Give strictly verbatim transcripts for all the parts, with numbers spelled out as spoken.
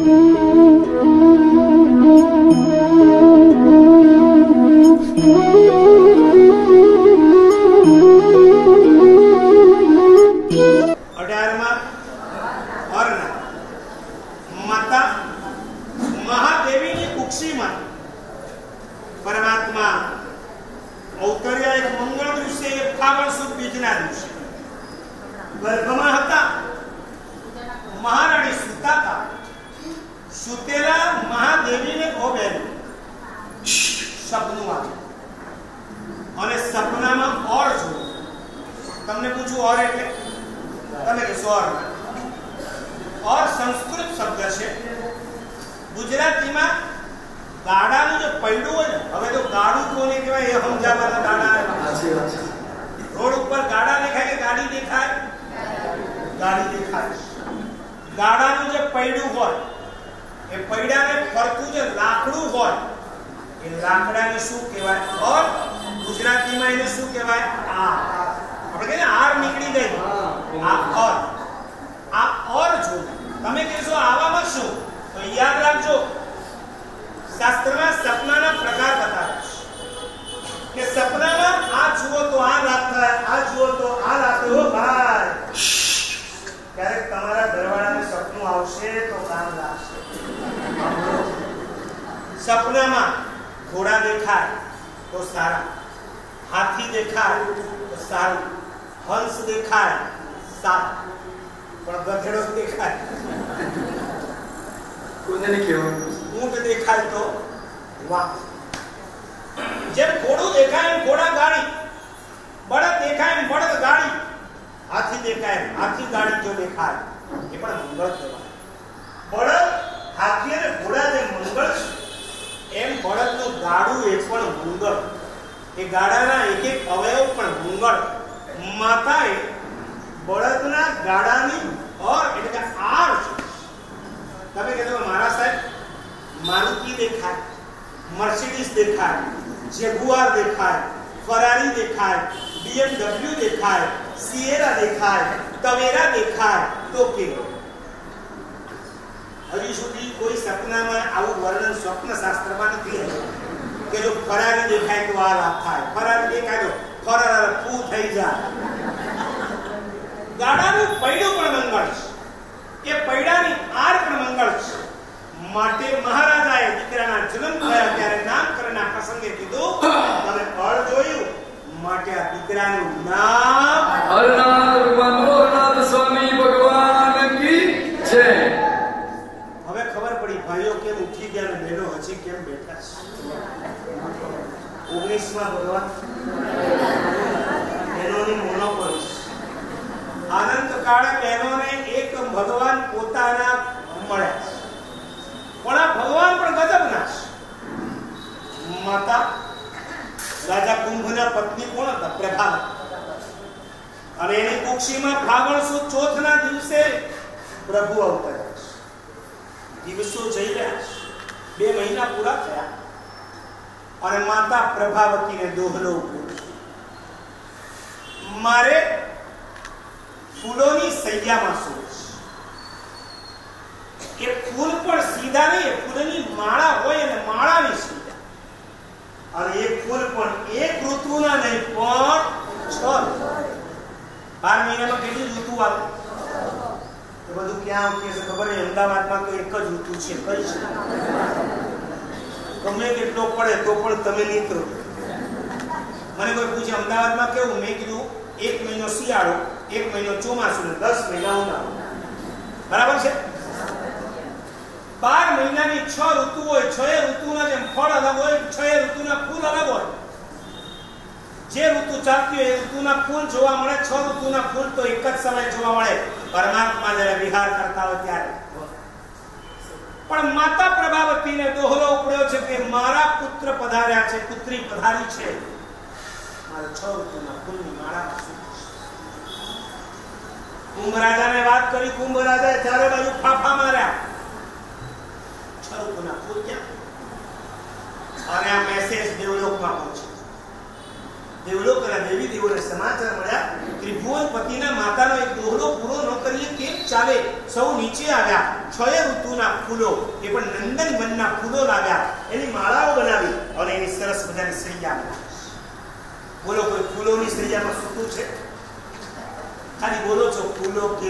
कुंभ राजा ने बात करी, कुंभ राजा चारे बाजू फाफा मार्या, છરુકના પૂજ્યા અને આ મેસેજ દેવલોકમાં પહોંચ્યો. દેવલોકના દેવી દેવોને સમાચાર મળ્યા ત્રિભુવનપતિના માતાનો એક દોહલો પૂરો ન કરીએ કેમ આવે સૌ નીચે આવ્યા. છય ઋતુના ફૂલો એ પણ નંદન વનના ફૂલો લાવ્યા, એની માળાઓ બનાવી અને એની સરસ મજાની સૈયા બનાવી. બોલો કોઈ ફૂલોની સૈયામાં સૂતું છે? ખાલી બોલો છો ફૂલો કે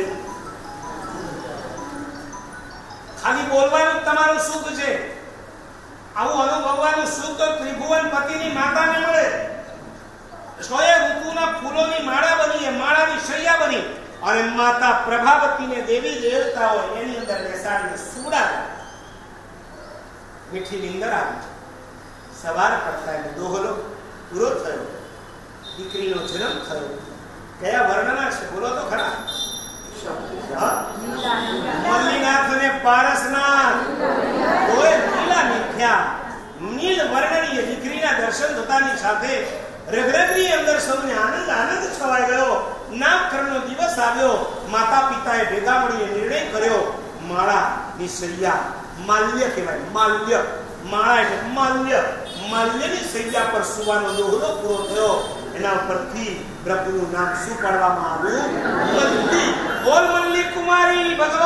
ખાલી બોલવાનું તમારું સુખ છે. આવું અનુભવવાનું સુખ તો ત્રિભુવન પતિની માતાને મળે. છય ઋતુના ફૂલોની માળા બની, એ માળાની શૈયા બની અને માતા પ્રભાવતીને દેવી દેવતાઓ એની અંદર બેસાડીને સુડા. મીઠી નીંદર આવી. સવાર પડતા એટલે દોહલો પૂરો થયો, દીકરીનો જન્મ થયો. કયા વર્ણના છે બોલો તો ખરા? મલ્લીનાથ અને પારસનાથ કોઈ નીલા મીઠ્યા નીલ વર્ણની દીકરીના દર્શન થતાની સાથે રગરગની અંદર સૌને આનંદ આનંદ છવાઈ ગયો. નામકરણનો દિવસ આવ્યો. માતા પિતાએ ભેગા મળીને નિર્ણય કર્યો, માળાની સૈયા, માલ્ય કહેવાય, માલ્ય, માળા એટલે માલ્ય, માલ્યની સૈયા પર સુવાનો દોહલો પૂરો થયો. એના પરથી પ્રભુનું નામ શું પાડવામાં આવ્યું? મલ્લી. બોલ મલ્લી કુમારી ભગવાન